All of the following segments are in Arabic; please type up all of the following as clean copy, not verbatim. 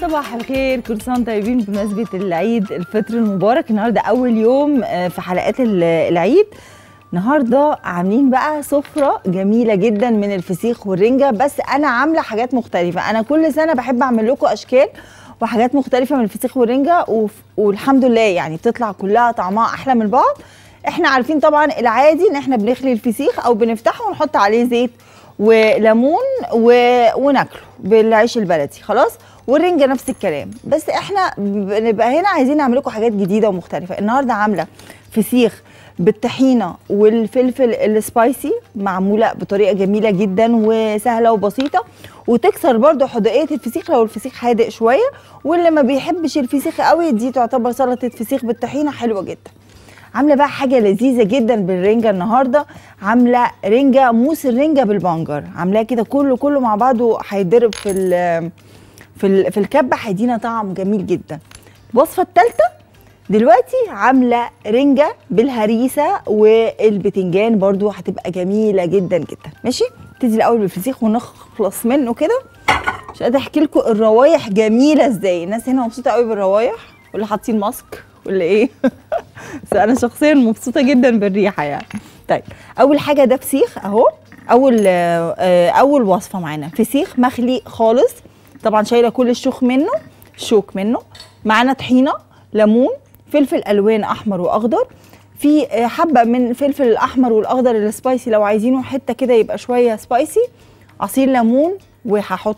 صباح الخير، كل سنه وانتم طيبين بمناسبه العيد الفطر المبارك. النهارده اول يوم في حلقات العيد. النهارده عاملين بقى سفره جميله جدا من الفسيخ والرنجه، بس انا عامله حاجات مختلفه. انا كل سنه بحب اعمل لكم اشكال وحاجات مختلفه من الفسيخ والرنجه والحمد لله يعني بتطلع كلها طعمها احلى من بعض. احنا عارفين طبعا العادي ان احنا بنخلي الفسيخ او بنفتحه ونحط عليه زيت وليمون وناكله بالعيش البلدي خلاص، والرنجه نفس الكلام. بس احنا بنبقى هنا عايزين نعمل لكم حاجات جديده ومختلفه. النهارده عامله فسيخ بالطحينه والفلفل السبايسي، معموله بطريقه جميله جدا وسهله وبسيطه، وتكسر برده حدقيه الفسيخ لو الفسيخ حادق شويه. واللي ما بيحبش الفسيخ قوي دي تعتبر سلطه فسيخ بالطحينه حلوه جدا. عامله بقى حاجه لذيذه جدا بالرنجه النهارده، عامله رنجه موس الرنجه بالبنجر، عاملاه كده كله مع بعضه هيتضرب في الكبه، هيدينا طعم جميل جدا. الوصفه الثالثه دلوقتي عامله رنجه بالهريسه والبتنجان، برضو هتبقى جميله جدا جدا. ماشي، نبتدي الاول بالفسيخ ونخلص منه كده. مش قادره احكي لكم الروايح جميله ازاي، الناس هنا مبسوطه قوي بالروايح واللي حاطين ماسك ولا ايه. بس انا شخصيا مبسوطه جدا بالريحه يعني. طيب اول حاجه ده فسيخ اهو، اول وصفه معانا فسيخ مخلي خالص، طبعا شايله كل الشوك منه. معانا طحينه، ليمون، فلفل الوان احمر واخضر، في حبه من الفلفل الاحمر والاخضر السبايسي لو عايزينه حته كده يبقى شويه سبايسي، عصير ليمون، وهحط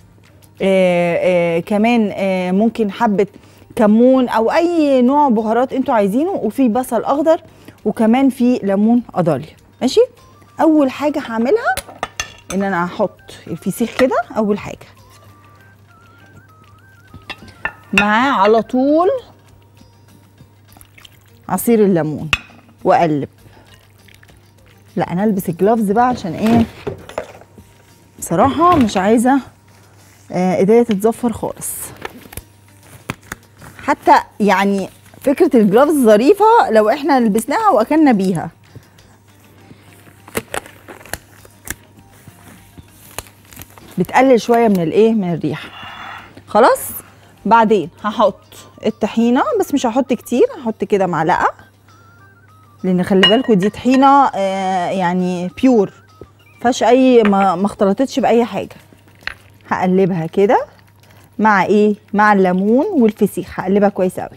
كمان ممكن حبه كمون او اي نوع بهارات انتوا عايزينه، وفي بصل اخضر، وكمان في ليمون قضالي. ماشي، اول حاجه هعملها ان انا هحط الفسيخ كده اول حاجه معاه على طول عصير الليمون واقلب. لا انا البس الجلافز بقى عشان ايه، بصراحه مش عايزه ايديا تتزفر خالص. حتى يعني فكره الجلافز ظريفه لو احنا لبسناها واكلنا بيها. بتقلل شويه من الريحه. خلاص، بعدين هحط الطحينه، بس مش هحط كتير، هحط كده معلقه، لان خلي بالكم دي طحينه يعني بيور، مفيهاش اي ما اختلطتش باي حاجه. هقلبها كده مع ايه، مع الليمون والفسيخ، هقلبها كويس قوي.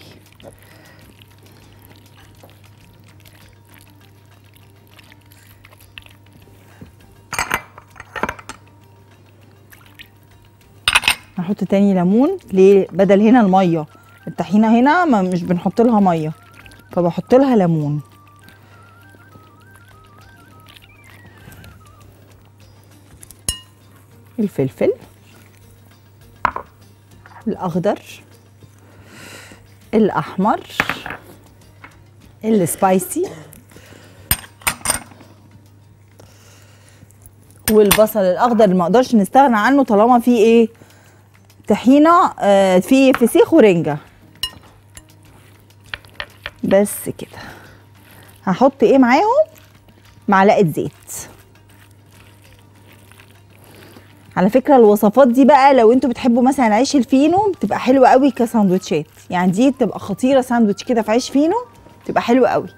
هحط تاني ليمون، ليه؟ بدل هنا الميه، الطحينه هنا مش بنحط لها ميه، فبحط لها ليمون. الفلفل الاخضر، الاحمر، السبايسي، والبصل الاخضر اللي ما اقدرش نستغنى عنه طالما فيه ايه، طحينه، فيه فسيخ ورنجه. بس كده. هحط ايه معاهم؟ معلقه زيت. على فكره الوصفات دي بقى لو انتوا بتحبوا مثلا عيش الفينو بتبقى حلوه قوي كساندوتشات، يعني دي بتبقى خطيره، ساندوتش كده في عيش فينو بتبقى حلوه قوي.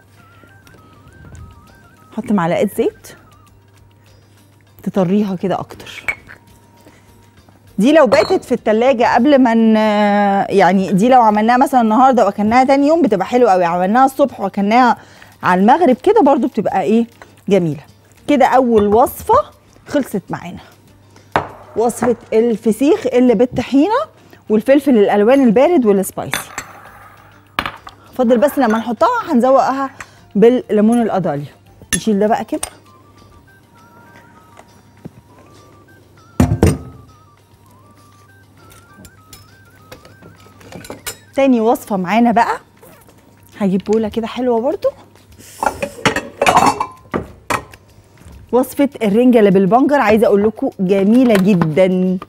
حط معلقه زيت تطريها كده اكتر. دي لو باتت في التلاجة قبل ما يعني دي لو عملناها مثلا النهارده واكلناها تاني يوم بتبقى حلوه قوي، عملناها الصبح واكلناها على المغرب كده برضو بتبقى ايه، جميله. كده اول وصفه خلصت معانا، وصفه الفسيخ اللي بالطحينه والفلفل الالوان البارد والسبايسي. فاضل بس لما نحطها هنزوقها بالليمون القضالي. نشيل ده بقى كده. تاني وصفه معانا بقى، هجيب بوله كده حلوه برضو، وصفه الرنجه اللي بالبنجر. عايزه اقول لكم جميله جدا،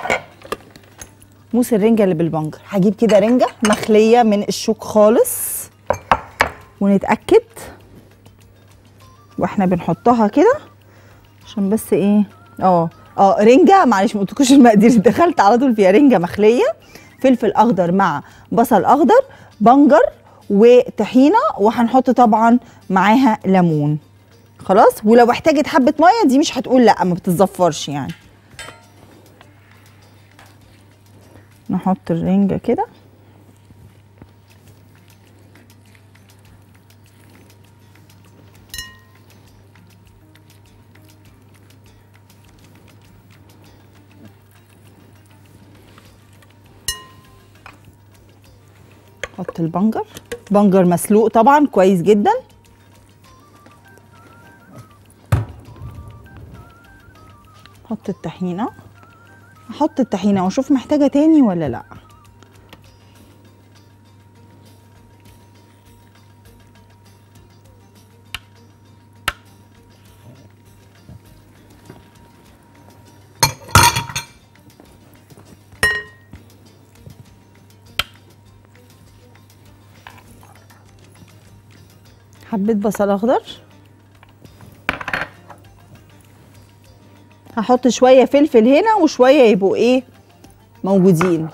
موس الرنجه اللي بالبنجر. هجيب كده رنجه مخليه من الشوك خالص، ونتاكد واحنا بنحطها كده عشان بس ايه، رنجه، معلش ما قلتلكوش المقادير، دخلت على طول فيها رنجه مخليه فلفل اخضر مع بصل اخضر، بنجر وطحينه، وهنحط طبعا معاها ليمون. خلاص، ولو احتاجت حبه ميه دي مش هتقول لا، ما بتتزفرش يعني. نحط الرنجه كده، نحط البنجر، بنجر مسلوق طبعا كويس جدا. نحط الطحينه، احط الطحينه واشوف محتاجه تاني ولا لا. حبة بصل اخضر، هحط شوية فلفل هنا وشوية يبقوا ايه موجودين.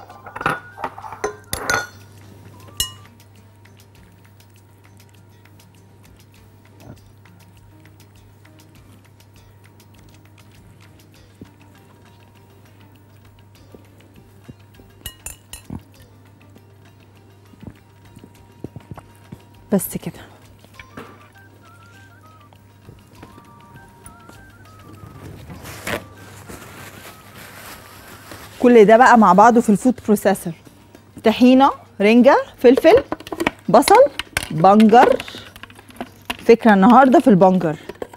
بس كده. كل ده بقى مع بعضه في الفود بروسيسور، طحينه، رنجه، فلفل، بصل، بنجر. فكره النهارده في البنجر.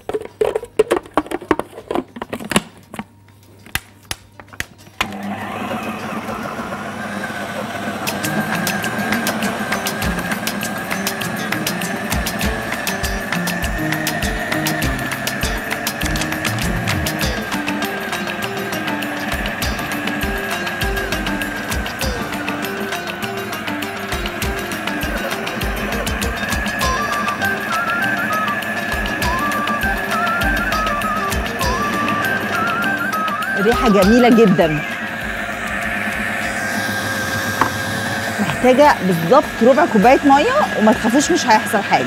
ريحة جميلة جدا. محتاجة بالظبط ربع كوباية مية، وما تخافوش مش هيحصل حاجة.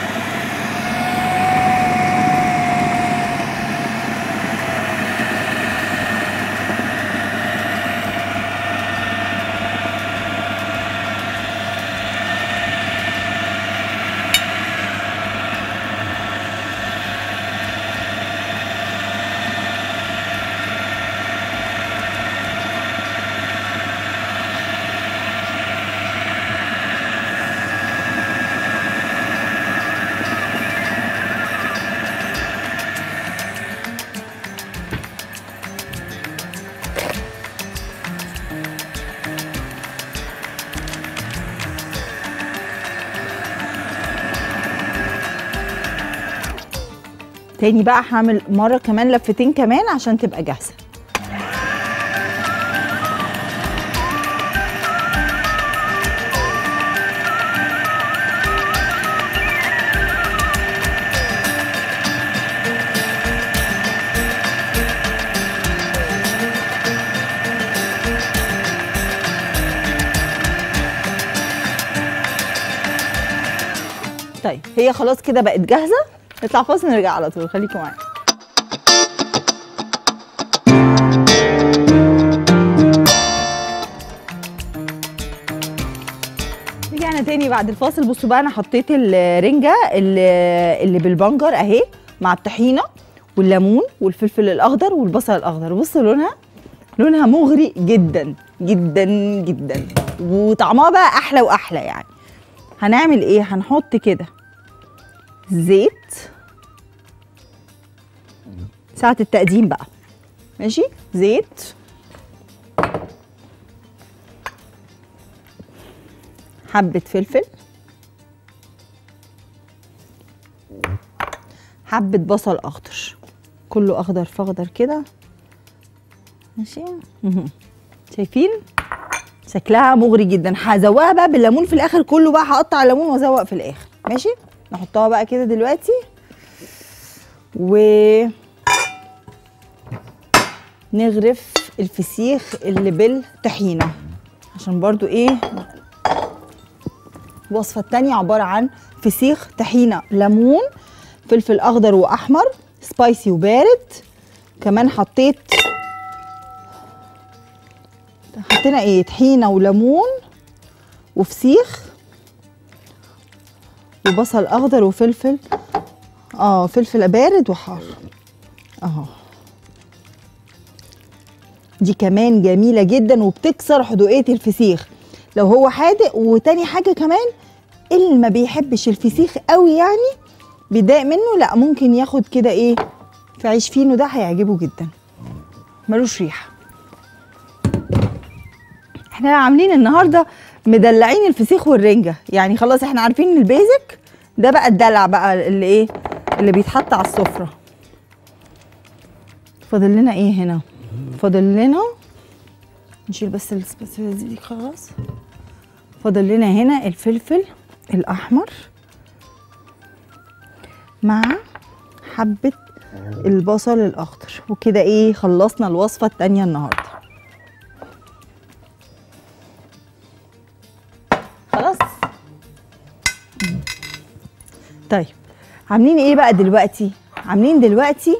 تاني بقى هعمل مرة كمان لفتين كمان عشان تبقى جاهزة. طيب هي خلاص كده بقت جاهزة. نطلع فاصل نرجع على طول، خليكم معايا. رجعنا تاني بعد الفاصل. بصوا بقى، انا حطيت الرنجة اللي بالبنجر اهي مع الطحينة والليمون والفلفل الاخضر والبصل الاخضر. بصوا لونها مغري جدا جدا جدا، وطعمها بقى احلى واحلى يعني. هنعمل ايه؟ هنحط كده زيت ساعة التقديم بقى، ماشي؟ زيت، حبة فلفل، حبة بصل أخضر، كله أخضر في أخضر كده، ماشي؟ شايفين؟ شكلها مغري جدا. هزوقها بقى بالليمون في الآخر، كله بقى هقطع الليمون وأزوق في الآخر، ماشي؟ نحطها بقى كده دلوقتي نغرف الفسيخ اللي بالطحينه. عشان برضو ايه. الوصفه التانيه عباره عن فسيخ، طحينه، ليمون، فلفل اخضر واحمر، سبايسي وبارد. كمان حطينا ايه، طحينه وليمون وفسيخ وبصل اخضر وفلفل، فلفل بارد وحار اهو. دي كمان جميله جدا وبتكسر حدوقيه الفسيخ لو هو حادق. وتاني حاجه كمان، اللي ما بيحبش الفسيخ قوي يعني بيضايق منه، لا ممكن ياخد كده ايه في عيش فينو، ده هيعجبه جدا، ملوش ريحه. احنا عاملين النهارده مدلعين الفسيخ والرنجه، يعني خلاص احنا عارفين البيزك ده، بقى الدلع بقى اللي ايه اللي بيتحط على السفره. فاضل لنا ايه هنا؟ فاضل لنا نشيل بس السباسيلا دي خلاص. فاضل لنا هنا الفلفل الاحمر مع حبه البصل الاخضر، وكده ايه خلصنا الوصفه التانيه النهارده. خلاص. طيب عاملين ايه بقى دلوقتي؟ عاملين دلوقتي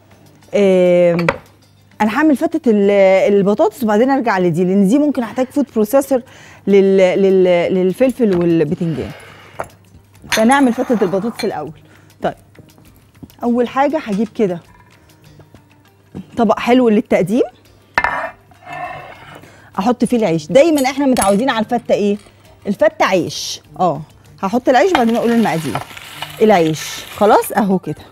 انا هعمل فتة البطاطس وبعدين ارجع لدي، لان دي ممكن احتاج فود بروسيسور للفلفل والبتنجان، فنعمل فتة البطاطس الاول. طيب اول حاجه هجيب كده طبق حلو للتقديم، احط فيه العيش. دايما احنا متعودين على الفته ايه، الفته عيش. هحط العيش وبعدين اقول المقادير. العيش خلاص اهو كده.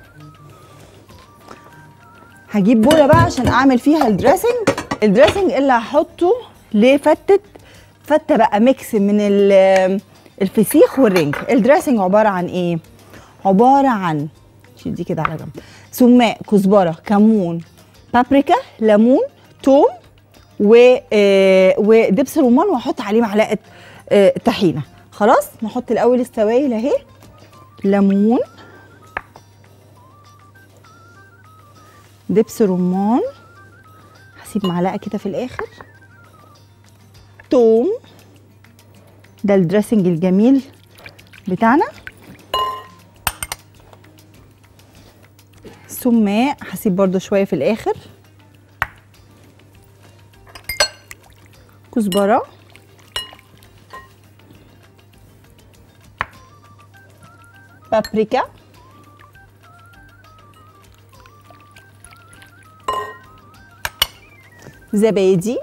هجيب بوله بقى عشان اعمل فيها الدريسنج اللي هحطه لفته بقى ميكس من الفسيخ والرنج. الدريسنج عباره عن ايه؟ عباره عن، شيل دي كده على جنب، سماق، كزبره، كمون، بابريكا، ليمون، توم ودبس رمان، واحط عليه معلقه طحينه. خلاص نحط الاول السوائل اهي، ليمون، دبس رمان، هسيب معلقه كده في الاخر، توم، ده الدريسنج الجميل بتاعنا، سماق هسيب برضو شويه في الاخر، كزبره، بابريكا، زبادي،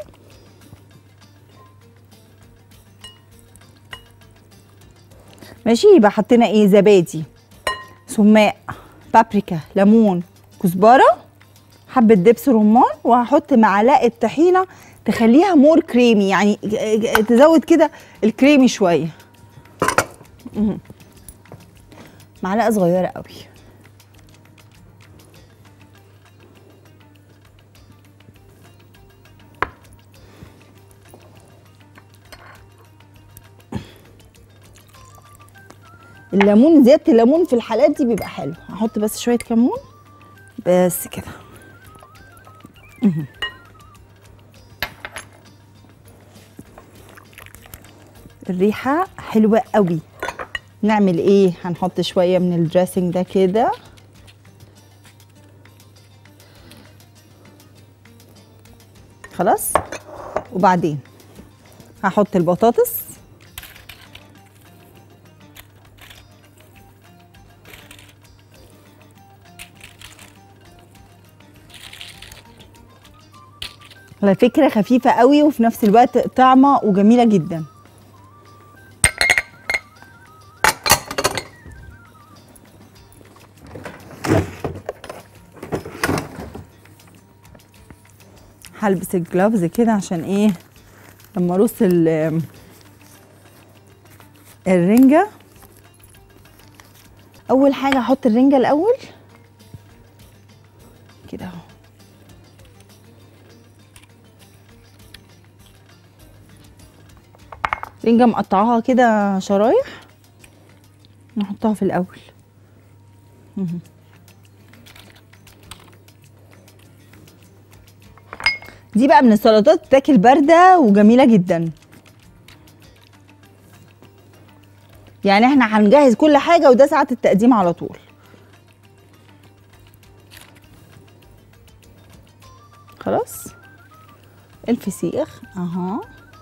ماشي. يبقى حطينا ايه، زبادي، سماق، بابريكا، ليمون، كزبره، حبه دبس رمان، وهحط معلقه طحينه تخليها مور كريمي، يعني تزود كده الكريمي شويه، معلقه صغيره قوي. الليمون، زياده الليمون في الحالات دي بيبقى حلو. هحط بس شويه كمون بس كده. الريحه حلوه قوي. نعمل ايه، هنحط شويه من الدريسنج ده كده، خلاص. وبعدين هحط البطاطس، على فكره خفيفه قوي وفي نفس الوقت طعمه وجميله جدا. هلبس الجلافز كده عشان ايه لما ارص الرنجه. اول حاجه هحط الرنجه الاول كده اهو، رنجه مقطعاها كده شرايح، نحطها في الاول. دي بقى من السلطات بتاكل بارده وجميله جدا. يعني احنا هنجهز كل حاجه وده ساعه التقديم على طول. خلاص الفسيخ اهو.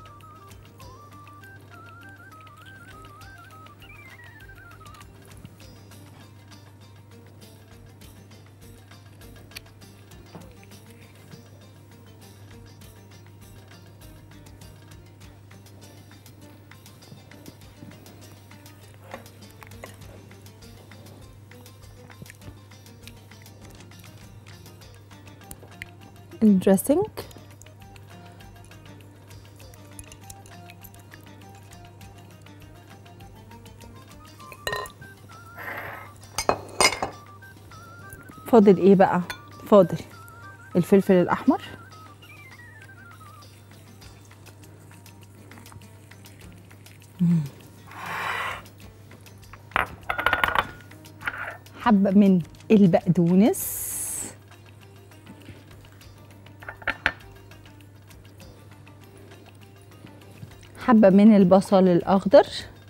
الدريسنج فاضل ايه بقى؟ فاضل الفلفل الاحمر، حبة من البقدونس، حبة من البصل الأخضر،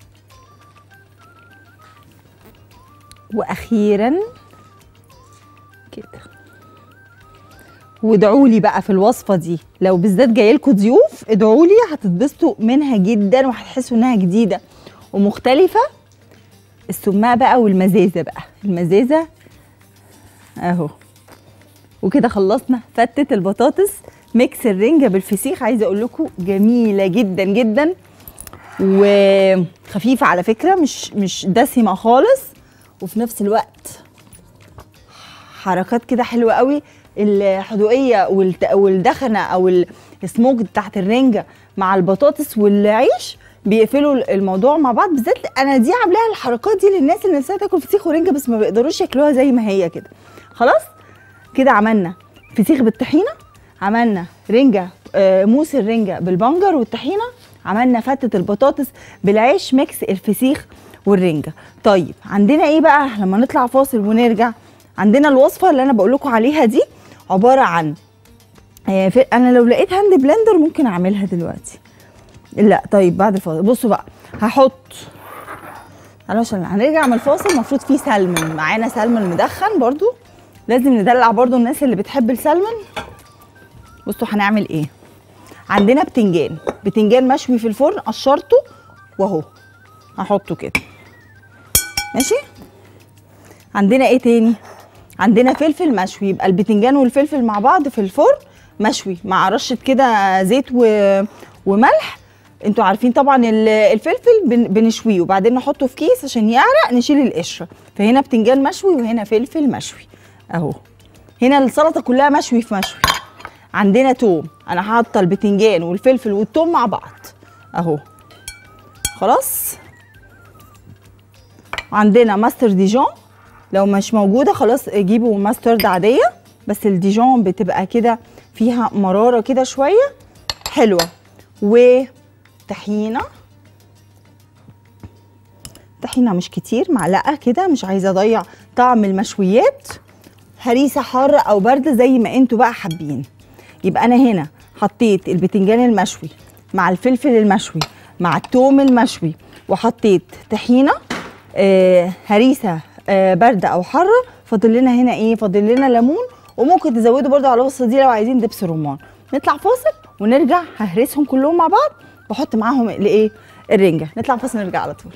وأخيرا كده. وادعوا لي بقى في الوصفة دي، لو بالذات جايلكوا ضيوف ادعوا لي، هتتبسطوا منها جدا وهتحسوا انها جديدة ومختلفة. السماء بقى والمزازة بقى، المزازة اهو. وكده خلصنا فتة البطاطس ميكس الرنجة بالفسيخ. عايزة اقول لكم جميلة جدا جدا وخفيفة على فكرة، مش دسمة خالص، وفي نفس الوقت حركات كده حلوة قوي. الحدوقية والدخنة او السموك بتاعت الرنجة مع البطاطس والعيش بيقفلوا الموضوع مع بعض. بالذات انا دي عاملاها الحركات دي للناس اللي نفسها تاكل فسيخ ورنجة بس ما بيقدروش ياكلوها زي ما هي كده. خلاص كده عملنا فسيخ بالطحينة، عملنا رنجة موس الرنجة بالبنجر والطحينة، عملنا فتة البطاطس بالعيش ميكس الفسيخ والرنجة. طيب عندنا ايه بقى لما نطلع فاصل ونرجع؟ عندنا الوصفة اللي انا بقول لكم عليها دي عبارة عن انا لو لقيت هاند بلندر ممكن اعملها دلوقتي. لا طيب بعد الفاصل. بصوا بقى هحط علشان هنرجع من الفاصل المفروض فيه سلمون معانا، سلمون مدخن برضو لازم ندلع برضو الناس اللي بتحب السلمون. بصوا هنعمل ايه. عندنا بتنجان مشوي في الفرن، قشرته واهو هحطه كده ماشي. عندنا ايه تاني؟ عندنا فلفل مشوي، يبقى البتنجان والفلفل مع بعض في الفرن مشوي مع رشه كده زيت وملح. انتوا عارفين طبعا الفلفل بنشويه وبعدين نحطه في كيس عشان يعرق نشيل القشره. فهنا بتنجان مشوي وهنا فلفل مشوي اهو. هنا السلطه كلها مشوي في مشوي. عندنا توم، انا حاطه البتنجان والفلفل والتوم مع بعض اهو. خلاص عندنا ماستر ديجون، لو مش موجوده خلاص جيبوا ماسترد عاديه، بس الديجون بتبقى كده فيها مراره كده شويه حلوه. وطحينه، طحينه مش كتير، معلقه كده، مش عايزه اضيع طعم المشويات. هريسه حاره او بارده زي ما انتوا بقى حابين. يبقى انا هنا حطيت البتنجان المشوي مع الفلفل المشوي مع الثوم المشوي، وحطيت طحينه هريسه بارده او حاره. فاضل لنا هنا ايه؟ فاضل لنا ليمون، وممكن تزودوا برده على الوصفه دي لو عايزين دبس رمان. نطلع فاصل ونرجع، ههرسهم كلهم مع بعض واحط معاهم الايه؟ الرنجه. نطلع فاصل نرجع على طول.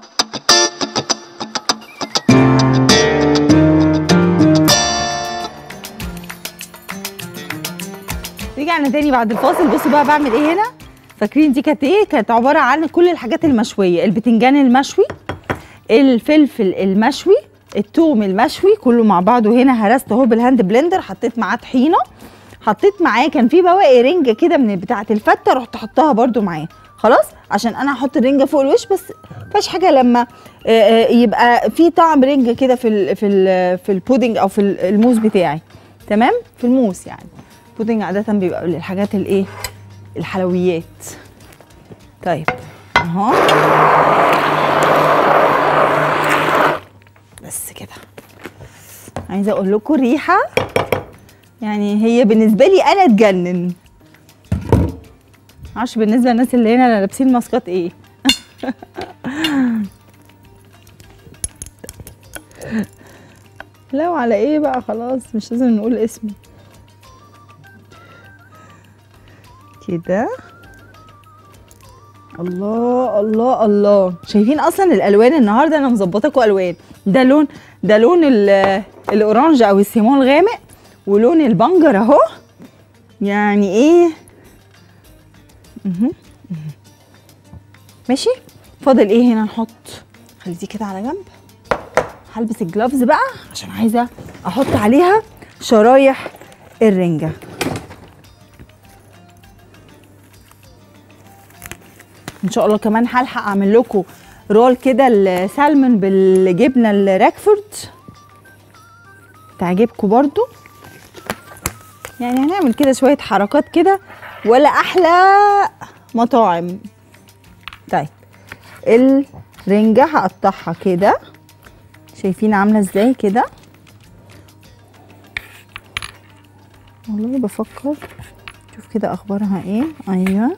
رجعنا تاني بعد الفاصل. بصوا بقى بعمل ايه هنا. فاكرين دي كانت ايه؟ كانت عباره عن كل الحاجات المشويه، البتنجان المشوي، الفلفل المشوي، الثوم المشوي، كله مع بعضه. هنا هرست اهو بالهاند بلندر، حطيت معاه طحينه، حطيت معاه كان في بواقي رنجه كده من بتاعه الفته رحت حطها برده معاه. خلاص عشان انا هحط الرنجه فوق الوش، بس مفيش حاجه لما يبقى في طعم رنجه كده في البودنج او في الموز بتاعي. تمام؟ في الموس يعني. البودنج عاده بيبقى للحاجات الايه؟ الحلويات. طيب اهو بس كده. عايزه اقول لكم ريحه يعني هي بالنسبه لي انا تجنن. معرفش بالنسبه للناس اللي هنا لابسين ماسكات ايه. لا وعلى ايه بقى، خلاص مش لازم نقول اسمه. كده الله الله الله. شايفين اصلا الالوان النهارده انا مظبطاكم الوان. ده لون الاورانج او السيمون الغامق، ولون البنجر اهو. يعني ايه. ماشي. فاضل ايه هنا نحط؟ خلي دي كده على جنب. هلبس الجلافز بقى عشان عايزه احط عليها شرايح الرنجه. ان شاء الله كمان هلحق اعمل لكم رول كده السالمون بالجبنه الراكفورد تعجبكم برضو. يعني هنعمل كده شويه حركات كده ولا احلى مطاعم. طيب الرنجه هقطعها كده، شايفين عامله ازاي كده. والله بفكر شوف كده اخبارها ايه. ايوه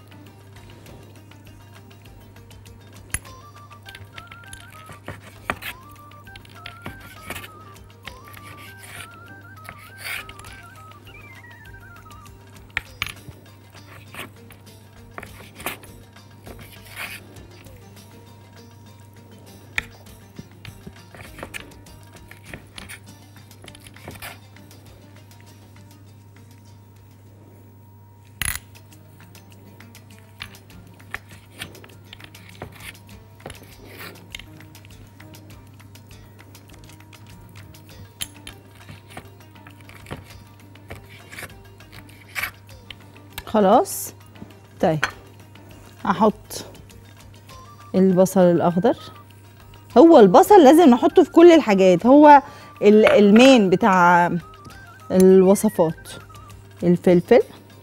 خلاص. طيب هحط البصل الاخضر. هو البصل لازم نحطه في كل الحاجات، هو المين بتاع الوصفات. الفلفل،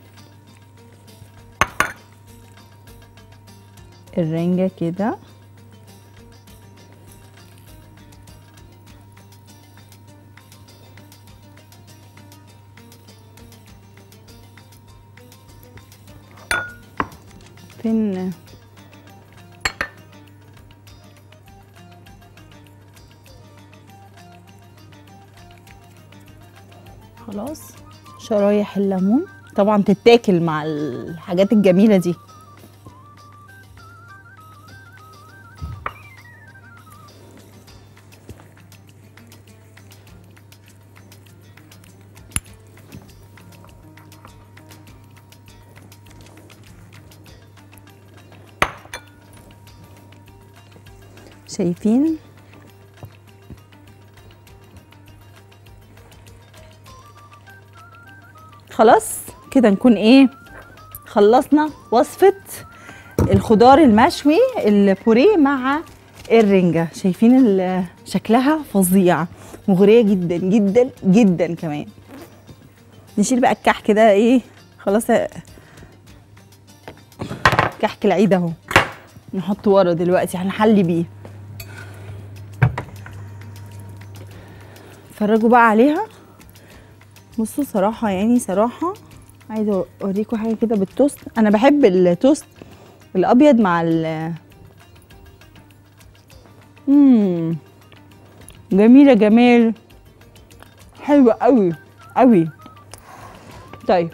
الرنجة كده، فين خلاص. شرايح الليمون طبعا تتاكل مع الحاجات الجميلة دي. شايفين خلاص كده نكون ايه خلصنا وصفة الخضار المشوي البوريه مع الرنجة. شايفين شكلها فظيع، مغرية جدا جدا جدا كمان. نشيل بقى الكحك ده ايه خلاص، كحك العيد اهو نحطه ورا دلوقتي هنحلي بيه. اتفرجوا بقى عليها. بصوا صراحة يعني صراحة عايزة اوريكم حاجة كده بالتوست. انا بحب التوست الابيض مع جميلة جمال، حلوة قوي قوي. طيب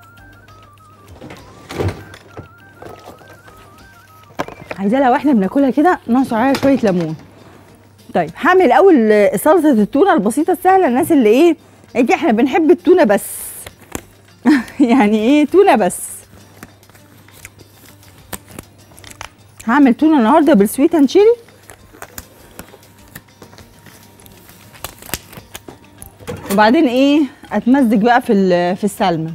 عايزة لو احنا بناكلها كده نعصر عليها شوية ليمون. طيب هعمل اول سلطة التونة البسيطة السهلة. الناس اللي ايه احنا بنحب التونة بس يعني ايه تونة بس. هعمل تونة النهارده بالسويت اند تشيلي. وبعدين ايه اتمزج بقى في السلمون.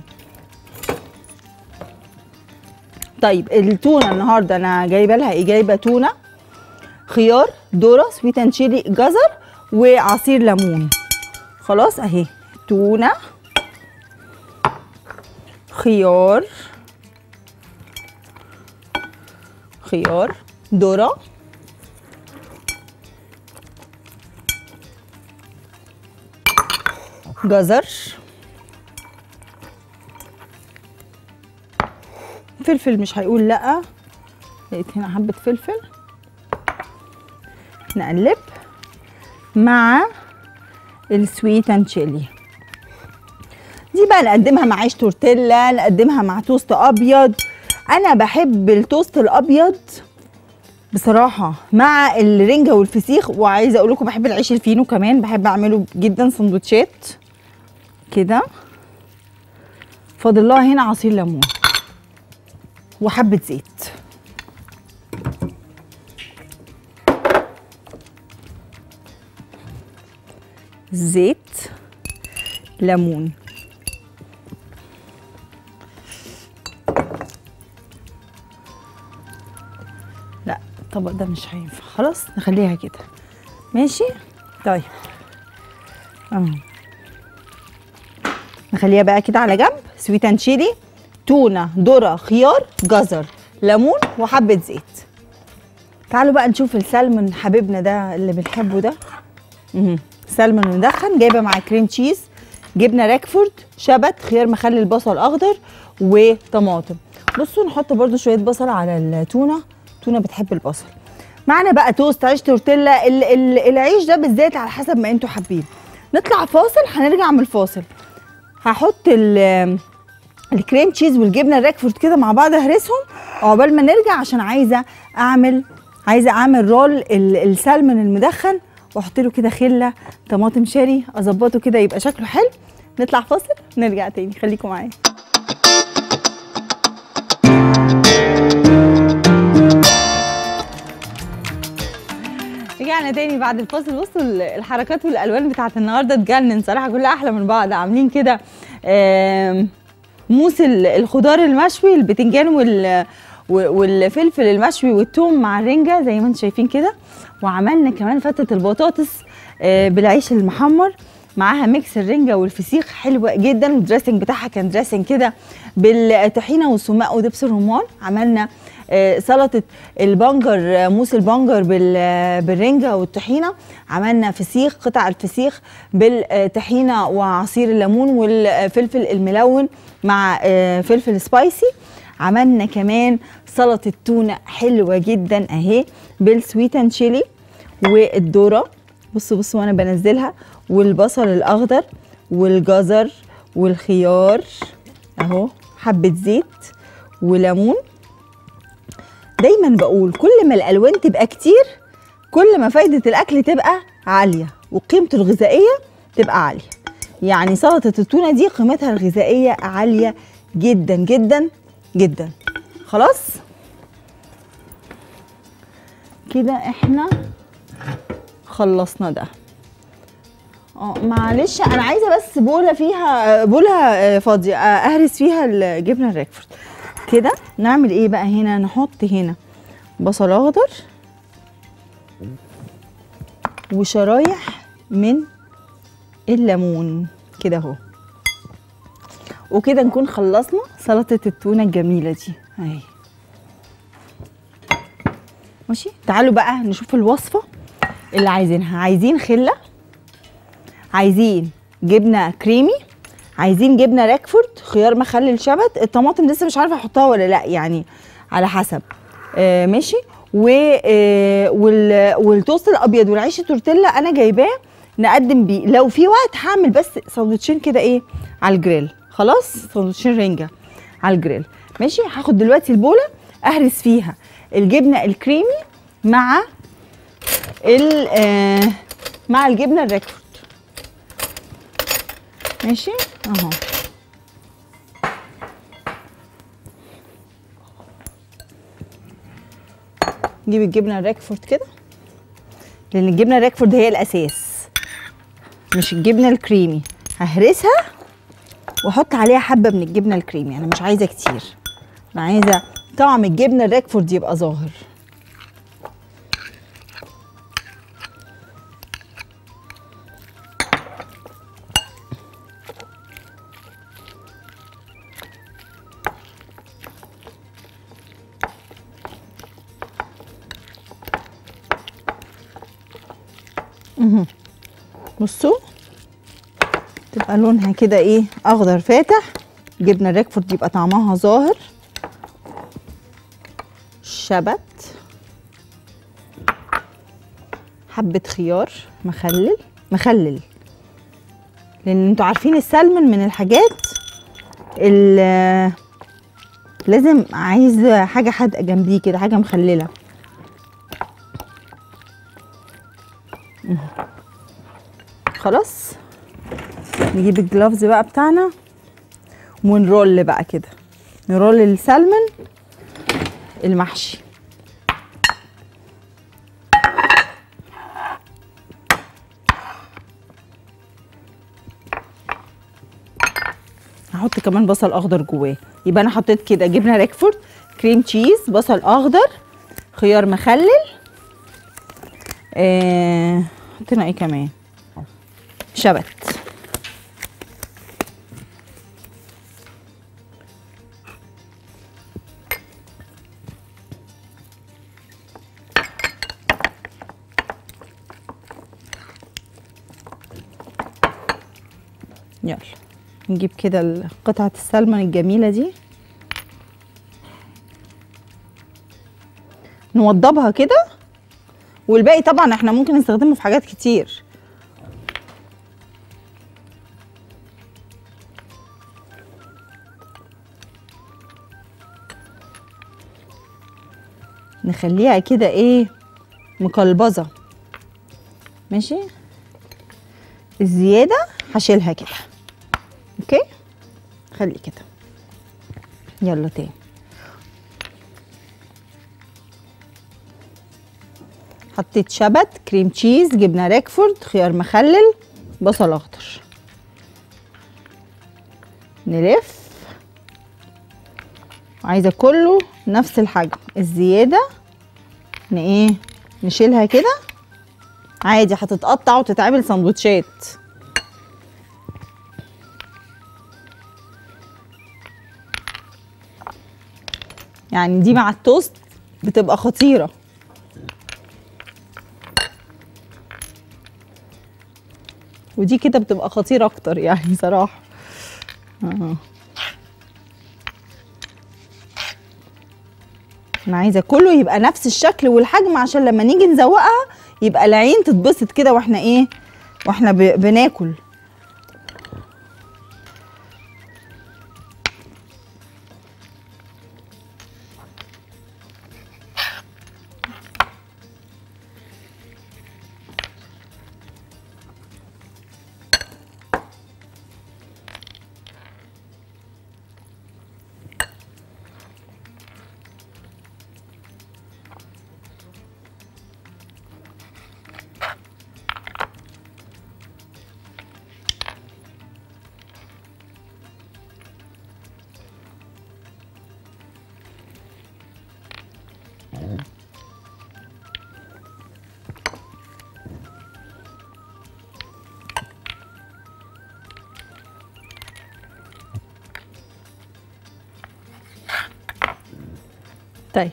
طيب التونه النهارده انا جايبه لها ايه؟ جايبه تونه، خيار، ذره، سويت اند تشيلي، جزر، وعصير ليمون. خلاص اهي تونه، خيار، ذره، جزر، فلفل مش هيقول لا. لقيت هنا حبه فلفل، نقلب مع السويت اند تشيلي. دي بقى نقدمها مع عيش تورتيلا، نقدمها مع توست ابيض. انا بحب التوست الابيض بصراحه مع الرنجه والفسيخ. وعايزه اقول لكم بحب العيش الفينو كمان، بحب اعمله جدا سندوتشات كده. فاضل لها هنا عصير ليمون وحبه زيت. زيت، ليمون، لا الطبق ده مش هينفع، خلاص نخليها كده ماشي. طيب نخليها بقى كده على جنب. سويت اند تشيلي، تونه، ذره، خيار، جزر، ليمون وحبه زيت. تعالوا بقى نشوف السلمون حبيبنا ده اللي بنحبه ده. سلمون مدخن، جايبه مع كريم تشيز، جبنه راكفورد، شبت، خيار مخلل، بصل اخضر وطماطم. بصوا نحط برده شويه بصل على التونه، التونه بتحب البصل. معنا بقى توست، عيش تورتيلا، العيش ده بالذات على حسب ما انتوا حابين. نطلع فاصل، هنرجع من الفاصل هحط الكريم تشيز والجبنه الراكفورد كده مع بعض، اهرسهم عقبال ما نرجع، عشان عايزه اعمل رول السلمون المدخن، واحط له كده خله طماطم شاري، اظبطه كده يبقى شكله حلو. نطلع فاصل نرجع تاني، خليكم معايا. رجعنا تاني بعد الفاصل. بصوا الحركات والالوان بتاعت النهارده تجنن صراحه، كلها احلى من بعض. عاملين كده موس الخضار المشوي، البتنجان والفلفل المشوي والثوم مع الرنجه زي ما انتم شايفين كده. وعملنا كمان فتة البطاطس بالعيش المحمر، معاها ميكس الرنجه والفسيخ، حلوه جدا. والدريسنج بتاعها كان دريسنج كده بالطحينه والسماق ودبس الرمان. عملنا سلطه البنجر، موس البنجر بالرنجه والطحينه. عملنا فسيخ، قطع الفسيخ بالطحينه وعصير الليمون والفلفل الملون مع فلفل سبايسي. عملنا كمان سلطه تونه حلوه جدا اهي بالسويت اند تشيلي والذره. بصوا وانا بنزلها، والبصل الاخضر والجزر والخيار اهو، حبه زيت وليمون. دايما بقول كل ما الالوان تبقى كتير كل ما فايده الاكل تبقى عاليه وقيمته الغذائيه تبقى عاليه. يعني سلطه التونه دي قيمتها الغذائيه عاليه جدا جدا جدا. خلاص كده احنا خلصنا ده. معلش انا عايزه بس بوله فاضيه اهرس فيها الجبنه الراكفورد كده. نعمل ايه بقى هنا؟ نحط هنا بصل اخضر وشرايح من الليمون كده اهو، وكده نكون خلصنا سلطه التونه الجميله دي اهي. ماشي، تعالوا بقى نشوف الوصفه اللي عايزينها. عايزين خله، عايزين جبنه كريمي، عايزين جبنه راكفورد، خيار مخلل، شبت، الطماطم لسه مش عارفه احطها ولا لا، يعني على حسب. ماشي. والتوست الابيض والعيش التورتيلا انا جايباه نقدم بيه. لو في وقت هعمل بس سندوتشين كده ايه على الجريل، خلاص سندوتشين رنجه على الجريل. ماشي. هاخد دلوقتي البوله اهرس فيها الجبنه الكريمي مع مع الجبنه الراكفورد. ماشي اهو. نجيب الجبنه الراكفورد كده، لان الجبنه الراكفورد هي الاساس مش الجبنه الكريمي. ههرسها واحط عليها حبه من الجبنه الكريمي، انا مش عايزه كتير، انا عايزه طعم الجبنه الراكفورد يبقى ظاهر. بصوا تبقى لونها كده ايه اخضر فاتح، جبنه الراكفورد يبقى طعمها ظاهر. شبت، حبة خيار مخلل، لان انتوا عارفين السلمون من الحاجات اللي لازم عايز حاجة حادقة جنبيه كده، حاجة مخللة. خلاص نجيب الجلافز بقى بتاعنا ونرول بقى كده، نرول السلمون المحشي. هحط كمان بصل اخضر جواه، يبقى انا حطيت كده جبنه ريكفورد، كريم تشيز، بصل اخضر، خيار مخلل، حطينا ايه كمان، شبت. يلا نجيب كده قطعة السلمون الجميلة دي، نوضبها كده، والباقي طبعا احنا ممكن نستخدمه في حاجات كتير. نخليها كده ايه، مقلبظة. ماشي، الزيادة هشيلها كده. اوكي، خلي كده. يلا تاني، حطيت شبت، كريم تشيز، جبنه ريكفورد، خيار مخلل، بصل اخضر. نلف، عايزه كله نفس الحجم، الزياده ايه نشيلها كده عادي، هتتقطع وتتعمل سندوتشات. يعني دي مع التوست بتبقى خطيره. ودي كده بتبقى خطيره اكتر يعني صراحه. انا عايزه كله يبقى نفس الشكل والحجم، عشان لما نيجي نزوقها يبقى العين تتبسط كده واحنا ايه، واحنا بناكل. طيب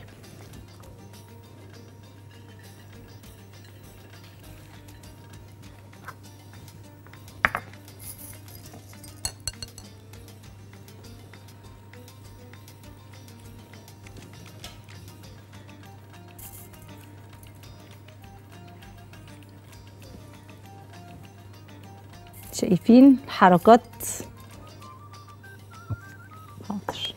شايفين حركات؟ حاضر.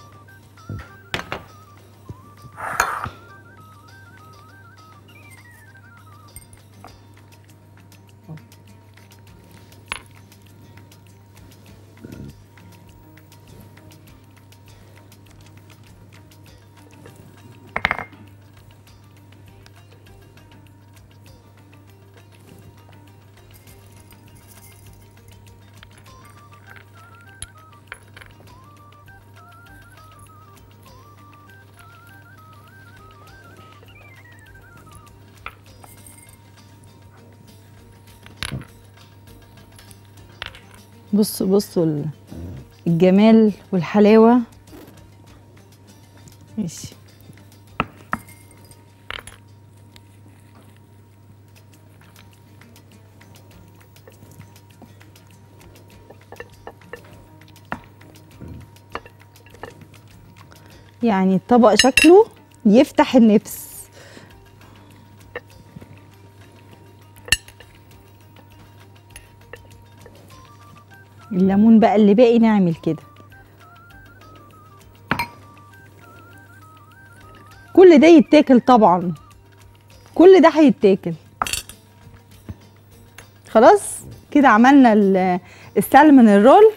بصوا بصوا الجمال والحلاوة. ماشي، يعني الطبق شكله يفتح النفس. الليمون بقى اللي باقي نعمل كده. كل ده يتاكل طبعا، كل ده هيتاكل. خلاص كده عملنا السلمون الرول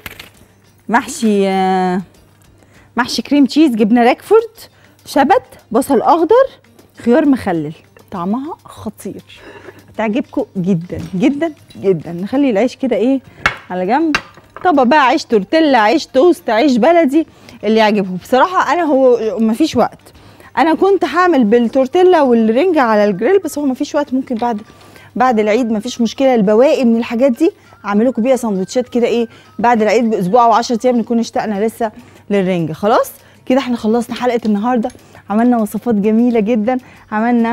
محشي كريم تشيز، جبنه راكفورد، شبت، بصل اخضر، خيار مخلل. طعمها خطير، هتعجبكم جدا جدا جدا. نخلي العيش كده ايه على جنب. طبق بقى عيش تورتيلا، عيش توست، عيش بلدي، اللي يعجبه. بصراحه انا هو مفيش وقت، انا كنت هعمل بالتورتيلا والرنجة على الجريل، بس هو مفيش وقت. ممكن بعد العيد مفيش مشكله، البواقي من الحاجات دي اعمل لكم بيها سندوتشات كده ايه بعد العيد باسبوع او 10 ايام نكون اشتقنا لسه للرنجة. خلاص كده احنا خلصنا حلقه النهارده. عملنا وصفات جميله جدا، عملنا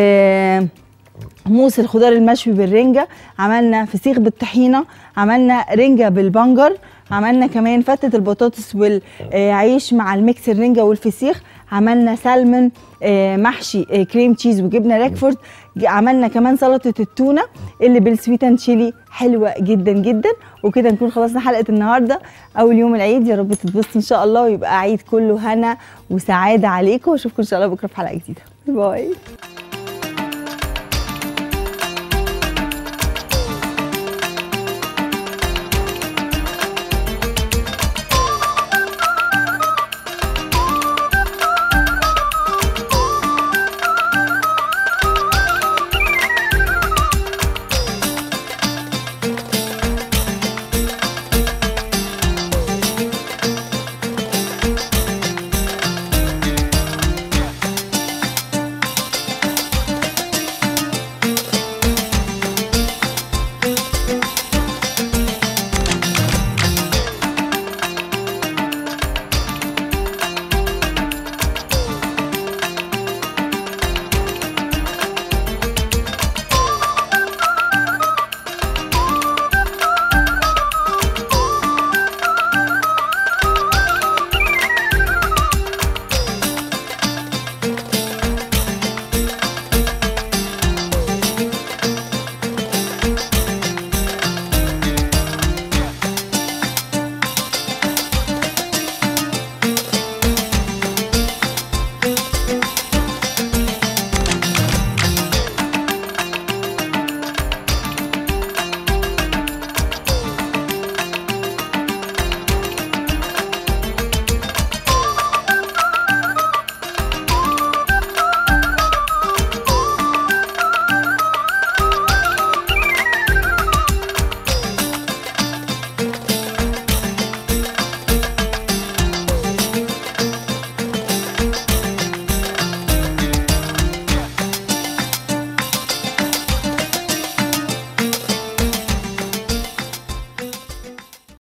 موس الخضار المشوي بالرنجة، عملنا فسيخ بالطحينه، عملنا رنجة بالبنجر، عملنا كمان فتة البطاطس والعيش مع الميكس الرنجة والفسيخ، عملنا سلمون محشي كريم تشيز وجبنه راكفورد، عملنا كمان سلطه التونه اللي بالسويت اند تشيلي حلوه جدا جدا. وكده نكون خلصنا حلقه النهارده اول يوم العيد. يا رب تتبسطوا ان شاء الله ويبقى عيد كله هنا وسعاده عليكم، واشوفكم ان شاء الله بكره في حلقه جديده. باي.